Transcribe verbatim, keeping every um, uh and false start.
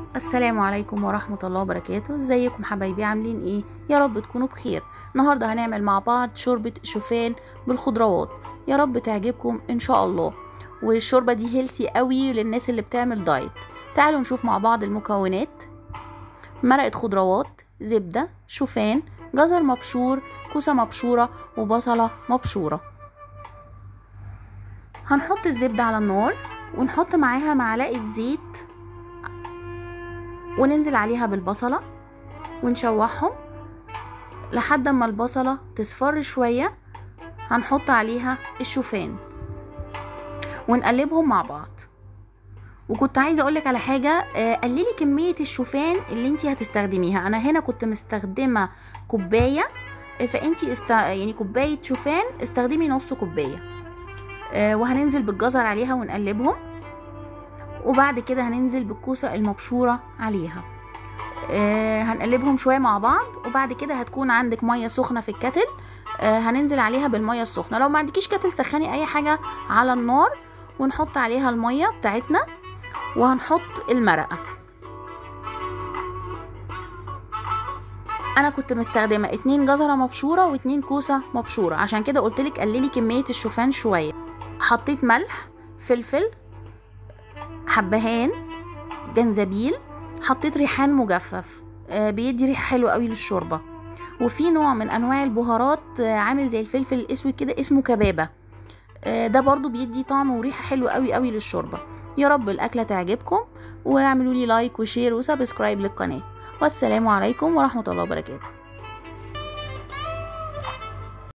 السلام عليكم ورحمة الله وبركاته. ازيكم حبايبي؟ عاملين ايه؟ يا رب تكونوا بخير. النهاردة هنعمل مع بعض شوربة شوفان بالخضروات، يا رب تعجبكم ان شاء الله. والشوربة دي هيلثي قوي للناس اللي بتعمل دايت. تعالوا نشوف مع بعض المكونات. مرقة خضروات، زبدة، شوفان، جزر مبشور، كوسة مبشورة، وبصلة مبشورة. هنحط الزبدة على النار ونحط معاها معلقة زيت وننزل عليها بالبصلة ونشوحهم لحد ما البصلة تصفر شوية. هنحط عليها الشوفان ونقلبهم مع بعض. وكنت عايزة اقولك على حاجة، قللي كمية الشوفان اللي انتي هتستخدميها. انا هنا كنت مستخدمة كوباية، فانتي است... يعني كوباية شوفان استخدمي نص كوباية. وهننزل بالجزر عليها ونقلبهم، وبعد كده هننزل بالكوسة المبشورة عليها. آه هنقلبهم شوية مع بعض، وبعد كده هتكون عندك مية سخنة في الكتل. آه هننزل عليها بالمية السخنة. لو ما عندكيش كتل سخني اي حاجة على النار، ونحط عليها المية بتاعتنا وهنحط المرقة. انا كنت مستخدمة اتنين جزرة مبشورة واتنين كوسة مبشورة، عشان كده قلتلك قللي كمية الشوفان شوية. حطيت ملح، فلفل، حبهان، جنزبيل، حطيت ريحان مجفف. آه بيدي ريحه حلوه قوي للشوربه. وفي نوع من انواع البهارات آه عامل زي الفلفل الاسود كده اسمه كبابه. آه ده برضو بيدي طعم وريحه حلوه قوي قوي للشوربه. يا رب الاكله تعجبكم، واعملوا لي لايك وشير وسبسكرايب للقناه. والسلام عليكم ورحمه الله وبركاته.